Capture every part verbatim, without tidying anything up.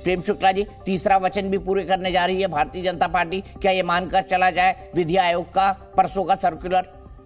प्रेम शुक्ला जी, तीसरा वचन भी पूरे करने जा रही है भारतीय जनता पार्टी, क्या ये मानकर चला जाए विधि आयोग का परसों का सर्कुलर?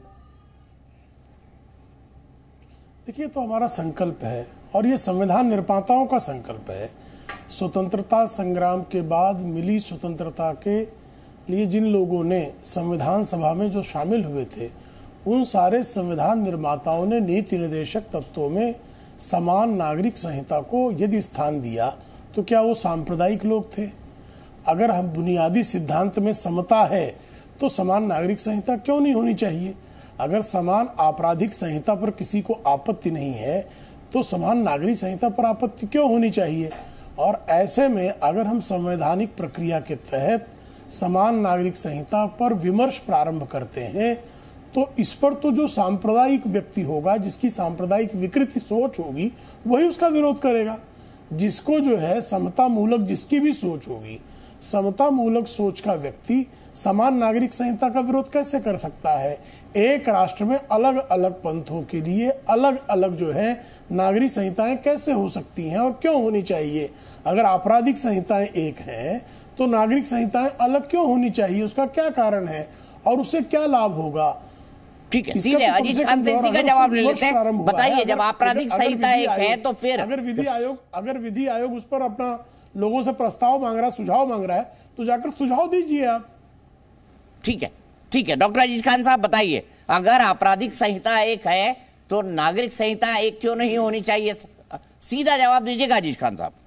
देखिए, तो हमारा संकल्प है और ये संविधान निर्माताओं का संकल्प है। स्वतंत्रता संग्राम के बाद मिली स्वतंत्रता के लिए जिन लोगों ने संविधान सभा में जो शामिल हुए थे, उन सारे संविधान निर्माताओं ने नीति निर्देशक तत्वों में समान नागरिक संहिता को यदि स्थान दिया, तो क्या वो सांप्रदायिक लोग थे? अगर हम बुनियादी सिद्धांत में समता है तो समान नागरिक संहिता क्यों नहीं होनी चाहिए? अगर समान आपराधिक संहिता पर किसी को आपत्ति नहीं है तो समान नागरिक संहिता पर आपत्ति क्यों होनी चाहिए? और ऐसे में अगर हम संवैधानिक प्रक्रिया के तहत समान नागरिक संहिता पर विमर्श प्रारंभ करते हैं तो इस पर तो जो सांप्रदायिक व्यक्ति होगा, जिसकी सांप्रदायिक विकृति सोच होगी, वही उसका विरोध करेगा। जिसको जो है समता मूलक जिसकी भी सोच होगी, समता मूलक सोच का व्यक्ति समान नागरिक संहिता का विरोध कैसे कर सकता है? एक राष्ट्र में अलग अलग पंथों के लिए अलग अलग जो है नागरिक संहिताएं कैसे हो सकती हैं और क्यों होनी चाहिए? अगर आपराधिक संहिताएं एक हैं तो नागरिक संहिताएं अलग क्यों होनी चाहिए? उसका क्या कारण है और उससे क्या लाभ होगा? ठीक है, सीधे अजीज खान से इसी का जवाब ले लेते हैं। बताइए, जब आपराधिक संहिता एक है तो फिर अगर विधि आयोग अगर विधि आयोग उस पर अपना लोगों से प्रस्ताव मांग रहा है, सुझाव मांग रहा है, तो जाकर सुझाव दीजिए आप। ठीक है, ठीक है। डॉक्टर अजीज खान साहब बताइए, अगर आपराधिक संहिता एक है तो नागरिक संहिता एक क्यों नहीं होनी चाहिए? सीधा जवाब दीजिएगा अजीज खान साहब।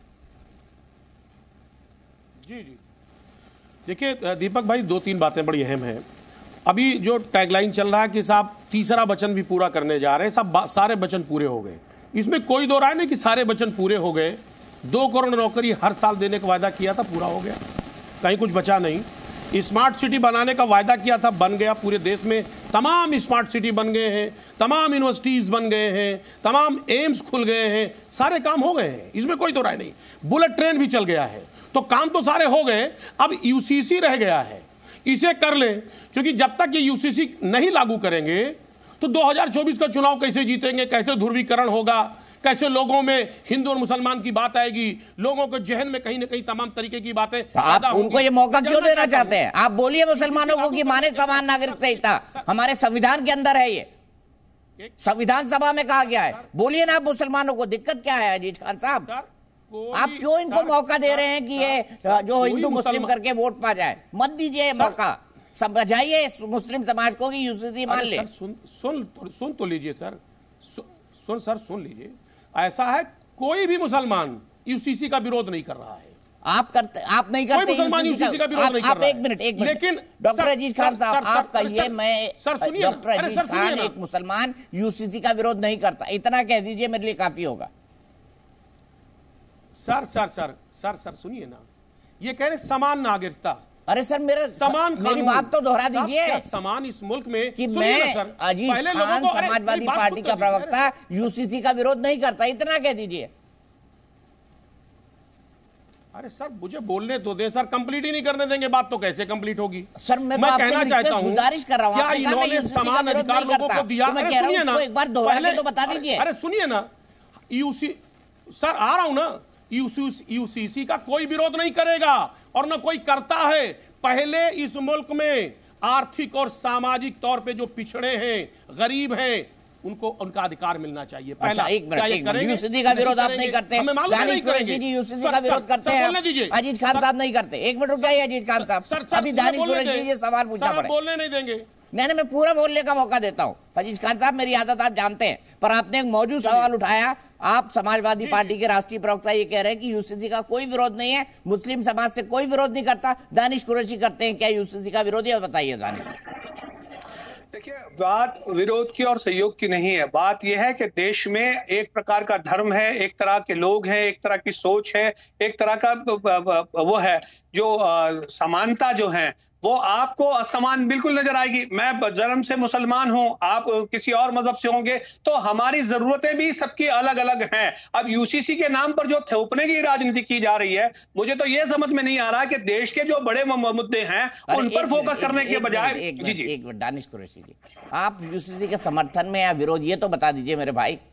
जी जी देखिए दीपक भाई, दो तीन बातें बड़ी अहम हैं। अभी जो टैगलाइन चल रहा है कि साहब तीसरा वचन भी पूरा करने जा रहे हैं, सब सारे वचन पूरे हो गए, इसमें कोई दो राय नहीं कि सारे वचन पूरे हो गए। दो करोड़ नौकरी हर साल देने का वायदा किया था, पूरा हो गया, कहीं कुछ बचा नहीं। स्मार्ट सिटी बनाने का वायदा किया था, बन गया। पूरे देश में तमाम स्मार्ट सिटी बन गए हैं, तमाम यूनिवर्सिटीज़ बन गए हैं, तमाम एम्स खुल गए हैं, सारे काम हो गए हैं, इसमें कोई दो राय नहीं। बुलेट ट्रेन भी चल गया है, तो काम तो सारे हो गए। अब यूसीसी रह गया है, इसे कर लें, क्योंकि जब तक ये यूसीसी नहीं लागू करेंगे तो दो हज़ार चौबीस का चुनाव कैसे जीतेंगे? कैसे ध्रुवीकरण होगा? कैसे लोगों में हिंदू और मुसलमान की बात आएगी? लोगों के जहन में कहीं ना कहीं तमाम तरीके की बातें। आप उनको ये मौका क्यों देना चाहते हैं? आप बोलिए मुसलमानों को कि माने समान नागरिक संहिता, हमारे संविधान के अंदर है, ये संविधान सभा में कहा गया है। बोलिए ना आप मुसलमानों को, दिक्कत क्या है अजीज खान साहब? आप क्यों इनको मौका दे रहे हैं कि ये जो हिंदू मुस्लिम करके वोट पा जाए? मत दीजिए मौका, समझाइए मुस्लिम समाज को कि यूसीसी मान ले। सुन सुन सुन तो लीजिए सर, सुन सर सुन लीजिए। ऐसा है, कोई भी मुसलमान यूसीसी का विरोध नहीं कर रहा है। आप करते, आप नहीं करते, मुसलमान यूसीसी का विरोध नहीं कर रहा है। एक मिनट एक मिनट, लेकिन डॉक्टर अजीज खान साहब आप कहिए, मैं सर सुनिए, डॉक्टर अजीज खान एक मुसलमान यूसीसी का विरोध नहीं करता, इतना कह दीजिए मेरे लिए काफी होगा। Sir sir sir sir sir सुनिए ना, ये कह रहे समान नागरिकता। अरे सर, मेरा समान मेरी बात तो दोहरा दीजिए। समान इस मुल्क में कि मैं अजीज खान समाजवादी पार्टी का प्रवक्ता यूसीसी का विरोध नहीं करता, इतना कह दीजिए। अरे सर मुझे बोलने तो दे सर, कंप्लीट ही नहीं करने देंगे, बात तो कैसे कंप्लीट होगी? सर मैं, मैं कहना चाहता हूं, गुजारिश कर रहा हूं, क्या इन्होंने समान अधिकार लोगों को दिया? मैं कह रहा हूं, एक बार दोहरा के तो बता दीजिए। अरे सुनिए ना, यूसी सर आ रहा हूं ना, यूसीसी का कोई विरोध नहीं करेगा और न कोई करता है। पहले इस मुल्क में आर्थिक और सामाजिक तौर पे जो पिछड़े हैं, गरीब हैं, उनको उनका अधिकार मिलना चाहिए। अच्छा, एक मिनट, एक मिनट, यूसीसी का विरोध आप नहीं करते? दानिश कुरैशी जी यूसीसी का विरोध करते हैं, अजीज खान साहब नहीं करते। एक मिनट रुक जाइए अजीज खान साहब, अभी दानिश कुरैशी जी सवाल पूछना पड़ेगा। बोलने नहीं देंगे? नहीं नहीं, मैं पूरा बोलने का मौका देता हूं। अजीज खान साहब, मेरी आदत आप जानते हैं, पर आपने एक मौजूद सवाल उठाया। आप समाजवादी पार्टी के राष्ट्रीय प्रवक्ता ये कह रहे हैं कि यूसीसी का कोई विरोध नहीं है, मुस्लिम समाज से कोई विरोध नहीं करता, दानिश कुरैशी करते हैं। क्या यूसीसी का विरोध है? बताइए दानिश। देखिए, बात विरोध की और सहयोग की नहीं है। बात यह है कि देश में एक प्रकार का धर्म है, एक तरह के लोग हैं, एक तरह की सोच है, एक तरह का वो है जो समानता जो है वो आपको असमान बिल्कुल नजर आएगी। मैं जन्म से मुसलमान हूं, आप किसी और मजहब से होंगे, तो हमारी जरूरतें भी सबकी अलग अलग हैं। अब यूसीसी के नाम पर जो थोपने की राजनीति की जा रही है, मुझे तो यह समझ में नहीं आ रहा कि देश के जो बड़े मुद्दे हैं उन पर फोकस करने के बजाय। जी जी, एक मिनट दानिश कुरैशी जी, आप यूसीसी के समर्थन में या विरोध, ये तो बता दीजिए मेरे भाई।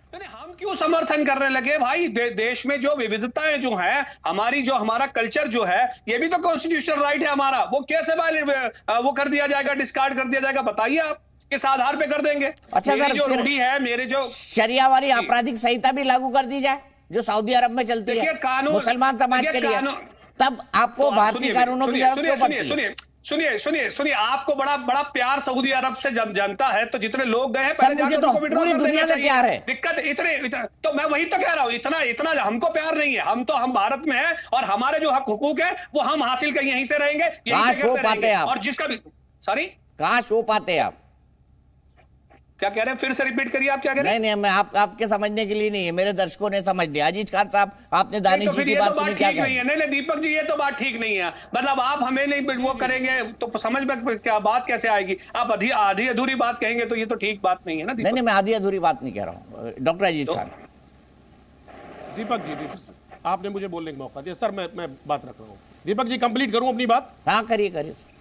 नहीं, हम क्यों समर्थन करने लगे भाई? दे, देश में जो विविधताएं जो है, हमारी जो हमारा कल्चर जो है, ये भी तो कॉन्स्टिट्यूशनल राइट है हमारा। वो कैसे वो कर दिया जाएगा, डिस्कार्ड कर दिया जाएगा? बताइए आप किस आधार पे कर देंगे? अच्छा मेरी सर, जो रूढ़ी है, मेरे जो शरिया वाली आपराधिक संहिता भी लागू कर दी जाए जो सऊदी अरब में चलती है कानून, मुसलमान समाज के लिए, तब आपको भारतीय कानूनों की जरूरत क्यों पड़ती है? सुनिए सुनिए सुनिए सुनिए आपको बड़ा बड़ा प्यार सऊदी अरब से जन, जनता है, तो जितने लोग गए हैं पहले मुझे तो पूरी दुनिया से प्यार है। दिक्कत इतने, इतने तो मैं वही तो कह रहा हूँ, इतना इतना हमको प्यार नहीं है। हम तो हम भारत में है और हमारे जो हक हुकूक है वो हम हासिल कर यहीं से रहेंगे, कहाँ शो पाते आप? और जिसका भी सॉरी कहाँ शो पाते आप? क्या कह रहे हैं? फिर से रिपीट करिए, आप क्या कह रहे हैं? नहीं नहीं, मैं आप आपके समझने के लिए नहीं है, मेरे दर्शकों ने समझ लिया। अजीज खान साहब, आपने दानिश जी की बात सुनी, क्या नहीं है? नहीं नहीं दीपक जी, ये तो बात ठीक नहीं है। मतलब आप हमें नहीं वो करेंगे तो समझ में क्या बात कैसे आएगी? आप आधी आधी अधूरी बात कहेंगे तो ये तो ठीक बात नहीं है ना। नहीं नहीं, मैं आधी अधूरी बात नहीं कह रहा हूँ डॉक्टर अजीज खान। दीपक जी, आपने मुझे बोलने का मौका दिया सर, मैं मैं बात रख रहा हूँ। दीपक जी, कंप्लीट करूँ अपनी बात? हाँ करिए करिए सर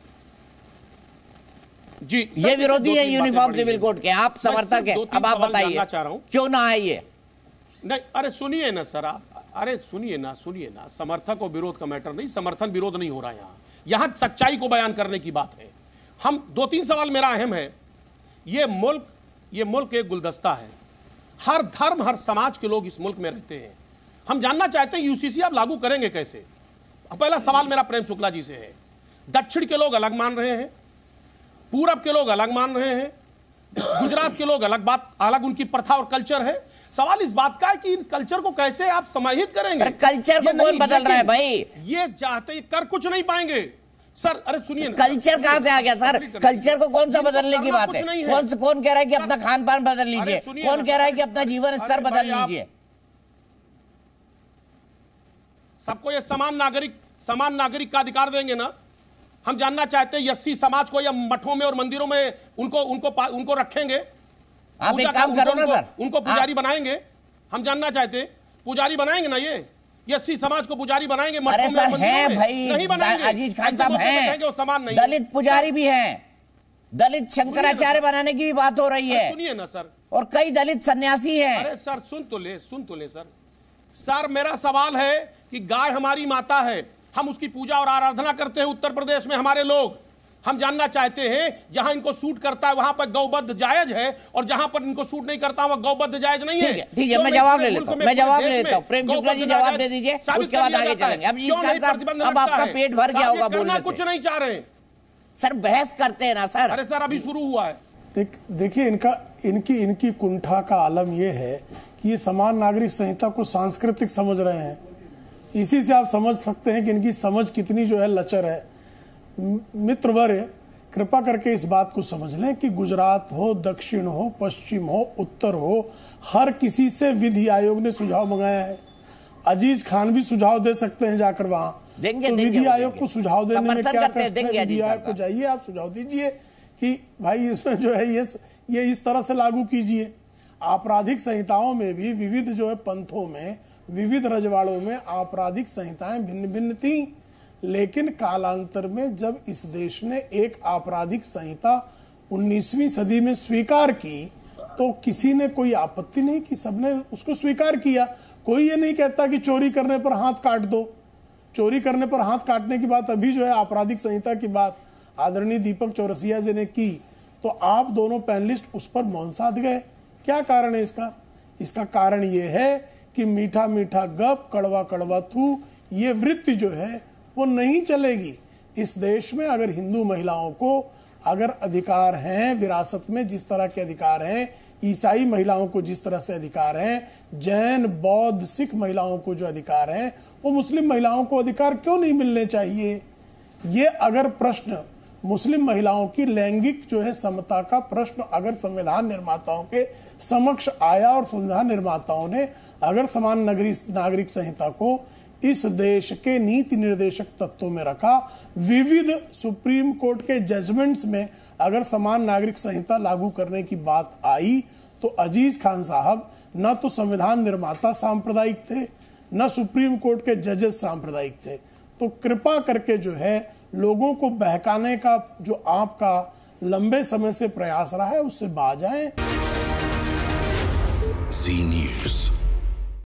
जी। ये विरोधी है यूनिफॉर्म सिविल कोड के, आप समर्थक हैं। अब आप बताइए क्यों ना है ये? नहीं, अरे सुनिए ना सर, आप अरे सुनिए ना सुनिए ना समर्थक और विरोध का मैटर नहीं, समर्थन विरोध नहीं हो रहा है यहाँ यहाँ सच्चाई को बयान करने की बात है। हम दो तीन सवाल मेरा अहम है। ये मुल्क ये मुल्क एक गुलदस्ता है, हर धर्म हर समाज के लोग इस मुल्क में रहते हैं। हम जानना चाहते हैं यूसीसी आप लागू करेंगे कैसे? पहला सवाल मेरा प्रेम शुक्ला जी से है। दक्षिण के लोग अलग मान रहे हैं, पूरब के लोग अलग मान रहे हैं, गुजरात के लोग अलग बात अलग उनकी प्रथा और कल्चर है। सवाल इस बात का है कि इन कल्चर को कैसे आप समाहित करेंगे? कल्चर को कौन बदल रहा है भाई? ये चाहते कर कुछ नहीं पाएंगे सर। अरे सुनिए, कल्चर कहां से आ गया सर? कल्चर को कौन सा बदलने की बात है? कौन कौन कह रहा है कि अपना खान पान बदल लीजिए? कौन कह रहा है कि अपना जीवन स्तर बदल लीजिए? सबको ये समान नागरिक समान नागरिक का अधिकार देंगे ना? हम जानना चाहते हैं यस्सी समाज को या मठों में और मंदिरों में उनको उनको उनको रखेंगे? आप एक काम करो ना सर, उनको पुजारी बनाएंगे? हम जानना चाहते हैं पुजारी बनाएंगे ना? ये यस्सी समाज को पुजारी बनाएंगे? अरे सर है भाई, नहीं बनाएंगे। अजीज खान साहब हैं, समान नहीं, दलित पुजारी भी हैं, दलित शंकराचार्य बनाने की भी बात हो रही है। सुनिए ना सर, और कई दलित सन्यासी हैं। अरे सर सुन तो ले सुन तो ले सर सर मेरा सवाल है कि गाय हमारी माता है, हम उसकी पूजा और आराधना करते हैं उत्तर प्रदेश में हमारे लोग। हम जानना चाहते हैं जहां इनको सूट करता है वहां पर गौबद्ध जायज है और जहां पर इनको सूट नहीं करता वहां गौबद्ध जायज नहीं है। ठीक है, मैं जवाब ले लेता हूं मैं जवाब ले लेता हूं प्रेम शुक्ला जी जवाब दे दीजिए, उसके बाद आगे चलेंगे। अब अब आपका पेट भर गया होगा बोलने से। कुछ नहीं चाह रहे सर, बहस करते हैं ना सर। अरे सर अभी शुरू हुआ है। देख देखिए इनका इनकी इनकी कुंठा का आलम यह है कि ये समान नागरिक संहिता को सांस्कृतिक समझ रहे हैं। इसी से आप समझ सकते हैं कि इनकी समझ कितनी जो है लचर है। मित्रवर्य, कृपा करके इस बात को समझ लें कि गुजरात हो, दक्षिण हो, पश्चिम हो, उत्तर हो, हर किसी से विधि आयोग ने सुझाव मंगाया है। अजीज खान भी सुझाव दे सकते हैं जाकर वहां। देंगे, तो विधि आयोग को सुझाव देने में क्या कष्ट है? विधि आयोग को जाइए, आप सुझाव दीजिए कि भाई इसमें जो है ये ये इस तरह से लागू कीजिए। आपराधिक संहिताओं में भी विविध जो है पंथों में, विविध रजवाड़ों में आपराधिक संहिताएं भिन्न भिन्न थी, लेकिन कालांतर में जब इस देश ने एक आपराधिक संहिता उन्नीसवीं सदी में स्वीकार की तो किसी ने कोई आपत्ति नहीं की, सबने उसको स्वीकार किया। कोई ये नहीं कहता कि चोरी करने पर हाथ काट दो। चोरी करने पर हाथ काटने की बात अभी जो है आपराधिक संहिता की बात आदरणीय दीपक चौरसिया जी ने की, तो आप दोनों पैनलिस्ट उस पर मौन साध गए। क्या कारण है इसका? इसका कारण यह है कि मीठा मीठा गप, कड़वा कड़वा थू, ये वृत्ति जो है वो नहीं चलेगी इस देश में। अगर हिंदू महिलाओं को अगर अधिकार हैं विरासत में जिस तरह के अधिकार हैं, ईसाई महिलाओं को जिस तरह से अधिकार हैं, जैन बौद्ध सिख महिलाओं को जो अधिकार हैं, वो मुस्लिम महिलाओं को अधिकार क्यों नहीं मिलने चाहिए? ये अगर प्रश्न मुस्लिम महिलाओं की लैंगिक जो है समता का प्रश्न अगर संविधान निर्माताओं के समक्ष आया और संविधान निर्माताओं ने अगर समान नागरिक नागरिक संहिता को इस देश के नीति निर्देशक तत्वों में रखा, विविध सुप्रीम कोर्ट के जजमेंट्स में अगर समान नागरिक संहिता लागू करने की बात आई, तो अजीज खान साहब न तो संविधान निर्माता सांप्रदायिक थे, न सुप्रीम कोर्ट के जजेस सांप्रदायिक थे। तो कृपा करके जो है लोगों को बहकाने का जो आपका लंबे समय से प्रयास रहा है उससे बाज आए।